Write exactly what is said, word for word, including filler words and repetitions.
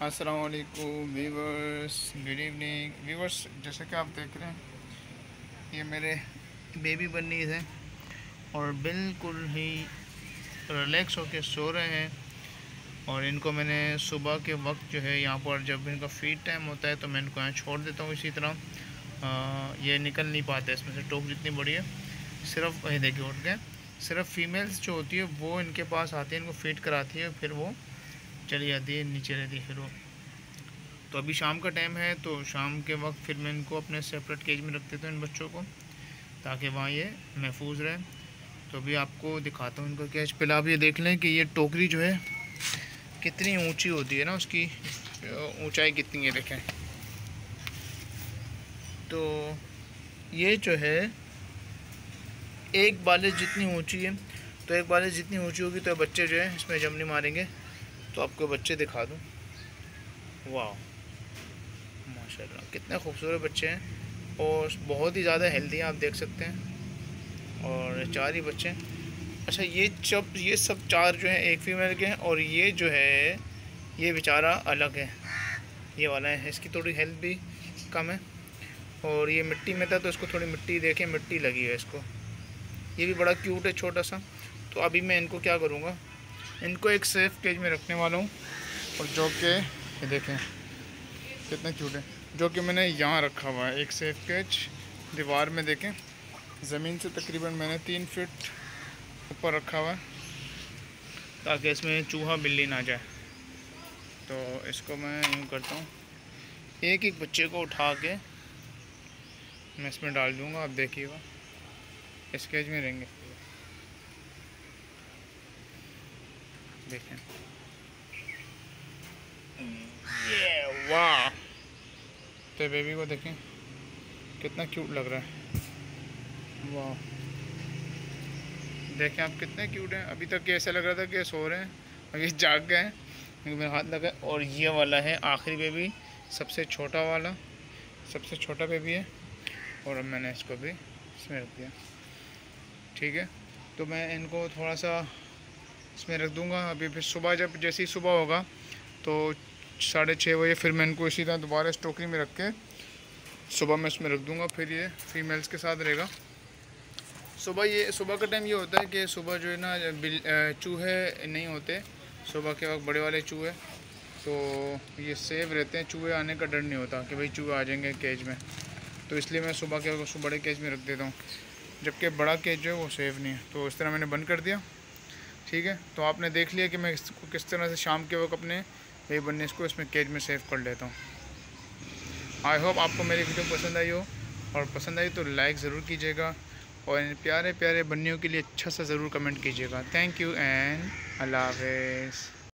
अस्सलाम वालेकुम viewers, good evening viewers. जैसे कि आप देख रहे हैं ये मेरे बेबी बन्नीज हैं और बिल्कुल ही रिलैक्स होकर सो रहे हैं। और इनको मैंने सुबह के वक्त जो है यहाँ पर जब इनका फीड टाइम होता है तो मैं इनको यहाँ छोड़ देता हूँ। इसी तरह आ, ये निकल नहीं पाते इसमें से, टोक जितनी बड़ी है। सिर्फ वही देखिए उठ गए। सिर्फ फीमेल्स जो होती है वो इनके पास आती है, इनको फीड कराती है, फिर वो चली जाती है नीचे रहती है फिर वो। तो अभी शाम का टाइम है तो शाम के वक्त फिर मैं इनको अपने सेपरेट केज में रख देता हूँ इन बच्चों को, ताकि वहाँ ये महफूज रहे। तो अभी आपको दिखाता हूँ इनका केज। पहले आप ये देख लें कि ये टोकरी जो है कितनी ऊंची होती है ना, उसकी ऊंचाई कितनी है देखें। तो ये जो है एक बालिश जितनी ऊंची है, तो एक बालिश जितनी ऊंची होगी तो बच्चे जो है इसमें जम नहीं मारेंगे। तो आपको बच्चे दिखा दूँ। वाह माशाल्लाह कितने खूबसूरत बच्चे हैं और बहुत ही ज़्यादा हेल्दी हैं, आप देख सकते हैं। और चार ही बच्चे हैं। अच्छा ये सब ये सब चार जो हैं एक फीमेल के हैं और ये जो है ये बेचारा अलग है, ये वाला है। इसकी थोड़ी हेल्थ भी कम है और ये मिट्टी में था तो इसको थोड़ी मिट्टी देखें, मिट्टी लगी है इसको। ये भी बड़ा क्यूट है छोटा सा। तो अभी मैं इनको क्या करूँगा, इनको एक सेफ केज में रखने वाला हूँ। और जो कि ये देखें कितना क्यूट है, जो कि मैंने यहाँ रखा हुआ है एक सेफ केज दीवार में। देखें ज़मीन से तकरीबन मैंने तीन फीट ऊपर रखा हुआ है ताकि इसमें चूहा बिल्ली ना जाए। तो इसको मैं यूँ करता हूँ, एक एक बच्चे को उठा के मैं इसमें डाल दूँगा। आप देखिएगा इस केज में रहेंगे। देखें ये वाह, तो बेबी को देखें कितना क्यूट लग रहा है। वाह देखें आप कितने क्यूट हैं। अभी तक ऐसा लग रहा था कि सो रहे हैं, अभी जाग गए हैं क्योंकि मेरा हाथ लगा। और ये वाला है आखिरी बेबी, सबसे छोटा वाला, सबसे छोटा बेबी है। और अब मैंने इसको भी इसमें रख दिया। ठीक है, तो मैं इनको थोड़ा सा इसमें रख दूँगा। अभी फिर सुबह जब जैसे ही सुबह होगा तो साढ़े छः बजे फिर मैं इनको इसी तरह दोबारा इस टोकरी में रख के सुबह मैं इसमें रख दूँगा। फिर ये फीमेल्स के साथ रहेगा। सुबह ये सुबह का टाइम ये होता है कि सुबह जो है ना चूहे नहीं होते सुबह के वक्त, बड़े वाले चूहे, तो ये सेफ रहते हैं। चूहे आने का डर नहीं होता कि भाई चूहे आ जाएंगे केज में। तो इसलिए मैं सुबह के वक्त बड़े केज में रख देता हूँ, जबकि बड़ा केज जो है वो सेफ़ नहीं है। तो इस तरह मैंने बंद कर दिया। ठीक है, तो आपने देख लिया कि मैं इसको किस तरह से शाम के वक्त अपने बेबी बन्नीज़ को इसमें केज में सेव कर लेता हूँ। आई होप आपको मेरी वीडियो पसंद आई हो, और पसंद आई तो लाइक ज़रूर कीजिएगा और इन प्यारे प्यारे बन्नियों के लिए अच्छा सा ज़रूर कमेंट कीजिएगा। थैंक यू एंड अल्लाह हाफ़िज़।